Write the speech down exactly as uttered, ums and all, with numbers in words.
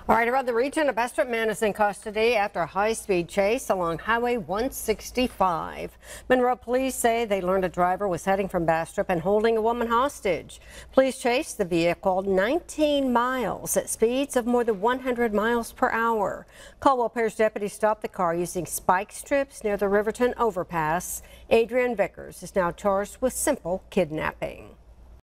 All right, around the region, a Bastrop man is in custody after a high-speed chase along Highway one sixty-five. Monroe police say they learned a driver was heading from Bastrop and holding a woman hostage. Police chased the vehicle nineteen miles at speeds of more than one hundred miles per hour. Caldwell Parish deputies stopped the car using spike strips near the Riverton overpass. Adrian Vickers is now charged with simple kidnapping.